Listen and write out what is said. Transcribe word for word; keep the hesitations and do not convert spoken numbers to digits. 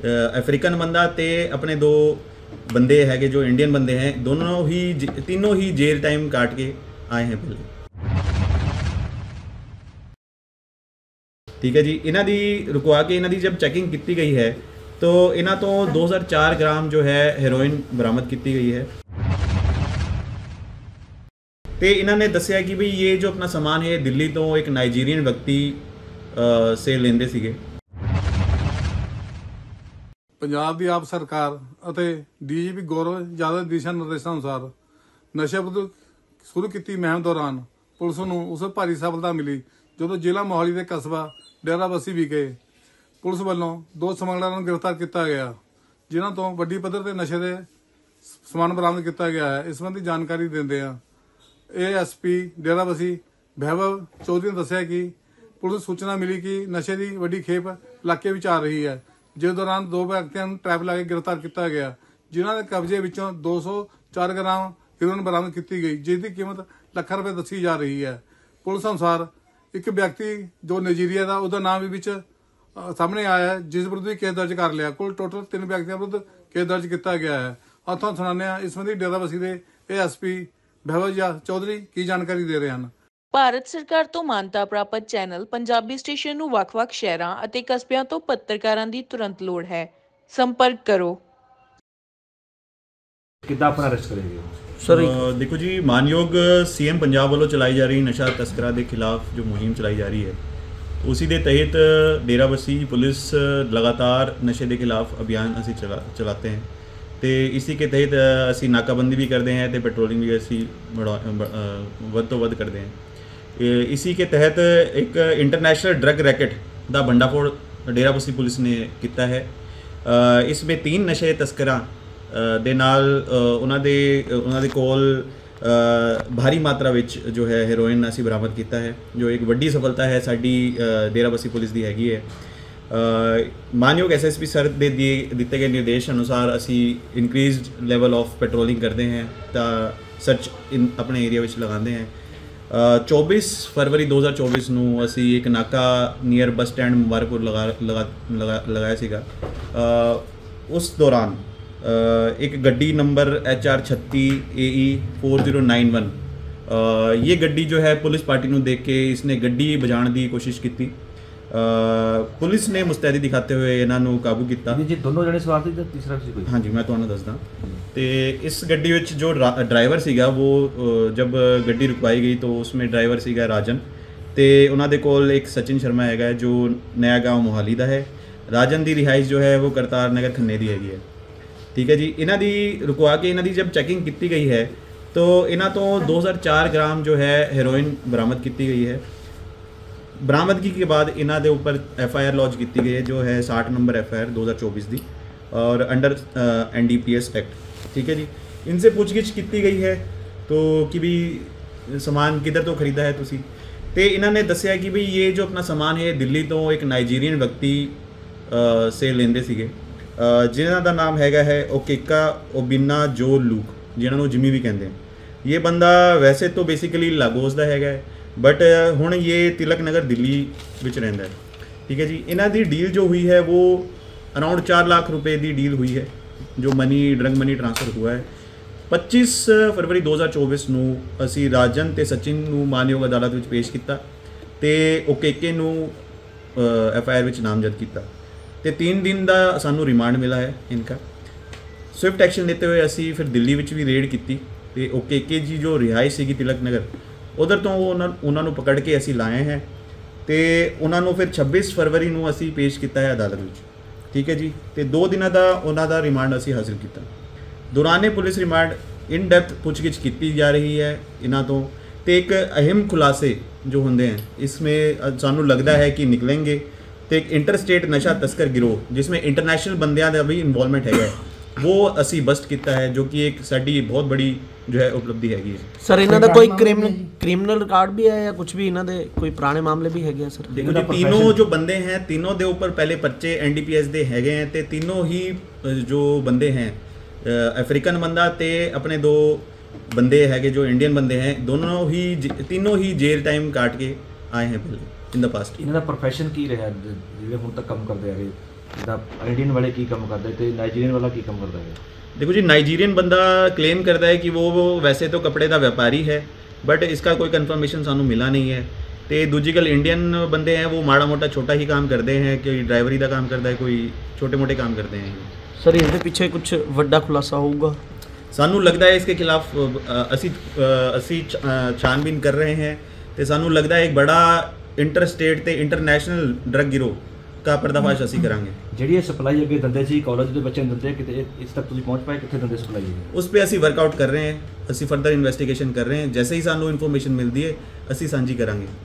African बंदा ते अपने दो बंदे है जो इंडियन बंदे हैं, दोनों ही तीनों ही जेल टाइम काट के आए हैं पहले। ठीक है जी। इन्हां दी रुकवा के इन्हां दी जब चैकिंग की गई है तो इन्हां तो दो हज़ार चार ग्राम जो है हेरोइन बरामद की गई है। तो इन्हों ने दसिया कि भाई ये जो अपना समान है दिल्ली तो एक नाइजीरियन व्यक्ति से लेंदे सीगे। पंजाब दी आप सरकार ਅਤੇ ਡੀਜੀਪੀ ਗੌਰਵ यादव दिशा निर्देशों अनुसार नशे विरुद्ध शुरू की मुहिम दौरान पुलिस ਨੂੰ ਉਸ ਭਾਰੀ सफलता मिली ਜਦੋਂ ਜ਼ਿਲ੍ਹਾ ਮੋਹਾਲੀ ਦੇ ਕਸਬਾ ਡੇਰਾਬੱਸੀ ਵਿਖੇ ਪੁਲਿਸ ਵੱਲੋਂ ਦੋ ਸਮਗਲਰਾਂ ਨੂੰ ਗ੍ਰਿਫਤਾਰ ਕੀਤਾ ਗਿਆ, ਜਿਨ੍ਹਾਂ ਤੋਂ ਵੱਡੀ ਪੱਧਰ ਤੇ ਨਸ਼ੇ ਦੇ ਸਮਾਨ ਬਰਾਮਦ ਕੀਤਾ ਗਿਆ ਹੈ। ਇਸ ਸੰਬੰਧੀ ਜਾਣਕਾਰੀ ਦਿੰਦੇ ਆ ਏਐਸਪੀ ਡੇਰਾਬੱਸੀ ਵੈਭਵ ਚੌਧਰੀ ਨੇ ਦੱਸਿਆ ਕਿ ਪੁਲਿਸ ਨੂੰ ਸੂਚਨਾ ਮਿਲੀ ਕਿ ਨਸ਼ੇ ਦੀ ਵੱਡੀ ਖੇਪ ਇਲਾਕੇ ਵਿੱਚ ਆ ਰਹੀ ਹੈ, ਜਿਸ ਦੌਰਾਨ ਦੋ ਵਿਅਕਤੀਆਂ ਨੂੰ ਟ੍ਰੈਪ ਲਾ ਕੇ ਗ੍ਰਿਫਤਾਰ ਕੀਤਾ ਗਿਆ, ਜਿਨ੍ਹਾਂ ਦੇ ਕਬਜ਼ੇ ਵਿੱਚੋਂ ਦੋ ਸੌ ਚਾਰ ਗ੍ਰਾਮ ਹੈਰੋਇਨ ਬਰਾਮਦ ਕੀਤੀ ਗਈ, ਜਿਸ ਦੀ ਕੀਮਤ ਲੱਖਾਂ ਰੁਪਏ ਦੱਸੀ ਜਾ ਰਹੀ ਹੈ। ਪੁਲਿਸ ਅਨੁਸਾਰ एक व्यक्ति जो नाइजीरिया का उसका नाम भी विच सामने आया है, जिस विरुद्ध भी केस दर्ज कर लिया। कुल टोटल तीन व्यक्तियों विरुद्ध केस दर्ज किया गया है। अब तुहानूं सुणाने इस संबंधी डेराबस्सी के एएसपी वैभव चौधरी की जानकारी दे रहे हैं। ਭਾਰਤ ਸਰਕਾਰ ਤੋਂ ਮਾਨਤਾ ਪ੍ਰਾਪਤ ਚੈਨਲ ਪੰਜਾਬੀ ਸਟੇਸ਼ਨ ਨੂੰ ਵੱਖ-ਵੱਖ ਸ਼ਹਿਰਾਂ ਅਤੇ ਕਸਬਿਆਂ ਤੋਂ ਪੱਤਰਕਾਰਾਂ ਦੀ ਤੁਰੰਤ ਲੋੜ ਹੈ। ਸੰਪਰਕ ਕਰੋ। ਕਿੱਦਾਂ ਆਪਣਾ ਅਰੈਸਟ ਕਰੇਗੇ सर? देखो जी, मानयोग सीएम पंजाब वालों चलाई जा रही नशा तस्करा के खिलाफ जो मुहिम चलाई जा रही है, उसी के तहत डेराबस्सी पुलिस लगातार नशे के खिलाफ अभियान असी चला चलाते हैं। तो इसी के तहत असी नाकाबंदी भी करते हैं तो पेट्रोलिंग भी असी वध तो वध करते हैं। इसी के तहत एक इंटरनेशनल ड्रग रैकेट का भंडाफोड़ डेराबस्सी पुलिस ने किया है। इसमें तीन नशे तस्करा ਦੇ ਨਾਲ ਉਹਨਾਂ ਦੇ ਉਹਨਾਂ ਦੇ ਕੋਲ ਭਾਰੀ ਮਾਤਰਾ ਵਿੱਚ ਜੋ ਹੈ ਹੈਰੋਇਨ ਅਸੀਂ ਬਰਾਮਦ ਕੀਤਾ ਹੈ, ਜੋ ਇੱਕ ਵੱਡੀ ਸਫਲਤਾ ਹੈ ਸਾਡੀ ਡੇਰਾਬੱਸੀ ਪੁਲਿਸ ਦੀ ਹੈਗੀ ਹੈ। ਮਾਨਯੋਗ ਐਸਐਸਪੀ ਸਰ ਦੇ ਦਿੱਤੇ ਗਏ ਨਿਰਦੇਸ਼ ਅਨੁਸਾਰ ਅਸੀਂ ਇਨਕਰੀਜ਼ਡ ਲੈਵਲ ਆਫ ਪੈਟਰੋਲਿੰਗ ਕਰਦੇ ਹਾਂ ਤਾਂ ਸਰਚ ਇਨ ਆਪਣੇ ਏਰੀਆ ਵਿੱਚ ਲਗਾਉਂਦੇ ਹਾਂ। ਚੌਬੀਸ ਫਰਵਰੀ ਦੋ ਹਜ਼ਾਰ ਚੌਬੀਸ ਨੂੰ ਅਸੀਂ ਇੱਕ ਨਾਕਾ ਨੀਅਰ ਬੱਸ ਸਟੈਂਡ ਮੁਬਾਰਕਪੁਰ ਲਗਾ ਲਗਾ ਲਗਾਇਆ ਸੀਗਾ। ਉਸ ਦੌਰਾਨ एक गड्डी नंबर एच आर छत्ती A E four zero nine one ये गड्डी जो है पुलिस पार्टी को देख के इसने गड्डी बजाने की कोशिश की। पुलिस ने मुस्तैदी दिखाते हुए इन्हों काबू किया। जी दोनों जने सवार थे, तीसरा किसी कोई? हाँ जी, मैं तुहानूं दसदा। तो इस गड्डी विच जो ड्राइवर सीगा वो जब गड्डी रुकवाई गई तो उसमें ड्राइवर सीगा राजन, तो उन्होंने कोल एक सचिन शर्मा है जो नया गाँव मोहाली का है। राजन की रिहाइश जो है वो करतार नगर खन्ने की हैगी है। ठीक है जी। इन्हां दी रुकवा के इन्हां दी जब चैकिंग की गई है तो इन्हां तो दो हज़ार चार ग्राम जो है हेरोइन बरामद की गई है। बरामदगी के बाद इन्हां दे ऊपर एफ आई आर लॉन्च की गई है जो है साठ नंबर एफ आई आर दो हज़ार चौबीस की और under N D P S act. ठीक है जी। इनसे पूछगिछ की गई है तो कि भी समान किधर तो खरीदा है तुसी, तो इन्होंने दसिया कि भाई ये जो अपना समान है दिल्ली तो एक नाइजीरियन व्यक्ति से लेंदे सीगे, जिन्हों का नाम हैगा है ओकेका ओबिना जो लूक, जिन्होंने जिमी भी कहते हैं। ये बंदा वैसे तो बेसिकली लागोस का हैगा बट हुण ये तिलक नगर दिल्ली विच रहिंदा है। ठीक है जी। इन्हां दी डील जो हुई है वो अराउंड चार लाख रुपए की डील हुई है, जो मनी ड्रग मनी ट्रांसफर हुआ है। पच्चीस फरवरी दो हज़ार चौबीस नूं असी राजन ते सचिन नूं मानयोग अदालत विच पेश किया ते ओकेके नूं एफ आई आर विच नामजद किया तो तीन दिन का सानू रिमांड मिला है इनका। स्विफ्ट एक्शन लेते हुए असी फिर दिल्ली विच भी रेड की तो ओकेके जी जो रिहाइश सी तिलक नगर उधर तो उन्होंने पकड़ के असी लाए हैं तो उन्होंने फिर छब्बीस फरवरी नूं असी पेश किया है अदालत में। ठीक है जी। तो दो दिनों का उन्होंने रिमांड असी हासिल किया। दौराने पुलिस रिमांड इन डैप्थ पुछगिछ की जा रही है इन्हों तो, तो एक अहम खुलासे जो होंगे हैं इसमें सानू लगता है कि निकलेंगे। तो एक इंटर स्टेट नशा तस्कर गिरोह जिसमें इंटरनेशनल बंदियां का भी इन्वॉल्वमेंट है वो असी बस्ट किया है, जो कि एक साडी बहुत बड़ी जो है उपलब्धि हैगी है। सर इन्हां दा कोई क्रिमिनल क्रिमिनल रिकॉर्ड भी है या कुछ भी इन्हां दे कोई पुराने मामले भी हैगे सर? देखो जी, तीनों जो बंदे हैं तीनों दे ऊपर पहले पर्चे एन डी पी एस दे हैगे हैं। तो तीनों ही जो बंदे हैं अफ्रीकन बंदा ते अपने दो बंदे हैगे जो इंडियन बंदे हैं, दोनों ही तीनों ही जेल टाइम काट के आए हैं पहले इन द पास्ट। इन्हां दा प्रोफेशन की रहा जिहड़े हुण तक काम करदे आ रहे? ਜਿੱਦਾਂ ਇੰਡੀਅਨ ਵਾਲੇ ਕੀ ਕੰਮ ਕਰਦੇ ਤੇ ਨਾਈਜੀਰੀਅਨ ਵਾਲਾ ਕੀ ਕੰਮ ਕਰਦਾ ਹੈ? देखो जी, नाइजीरियन बंदा क्लेम करता है कि वो वो वैसे तो कपड़े का व्यापारी है, बट इसका कोई कंफर्मेशन सानू मिला नहीं है। तो दूजी गल इंडियन बंदे हैं वो माड़ा मोटा छोटा ही काम करते हैं, कोई ड्राइवरी का काम करता है, कोई छोटे मोटे काम करते हैं। सर इसके पीछे कुछ वड्डा खुलासा होगा? सानू लगता है इसके खिलाफ असी असी छानबीन कर रहे हैं। तो सानू लगता है एक बड़ा इंटर स्टेट ते इंटरनेशनल ड्रग गिरोह का पर्दाफाश असी करांगे। ਜਿਹੜੀ ਇਹ ਸਪਲਾਈ ਅੱਗੇ ਦਿੰਦੇ ਸੀ ਕਾਲਜ ਦੇ ਬੱਚਿਆਂ ਨੂੰ ਦਿੰਦੇ ਕਿਤੇ ਇਸ ਤੱਕ ਤੁਸੀਂ ਪਹੁੰਚ ਪਾਏ ਕਿੱਥੇ ਦਿੰਦੇ ਸਪਲਾਈ? उस पर असी वर्कआउट कर रहे हैं, असी फर्दर इन्वेस्टिगेशन कर रहे हैं। जैसे ही सानू इन्फॉर्मेशन मिलती है असी सांझी करांगे।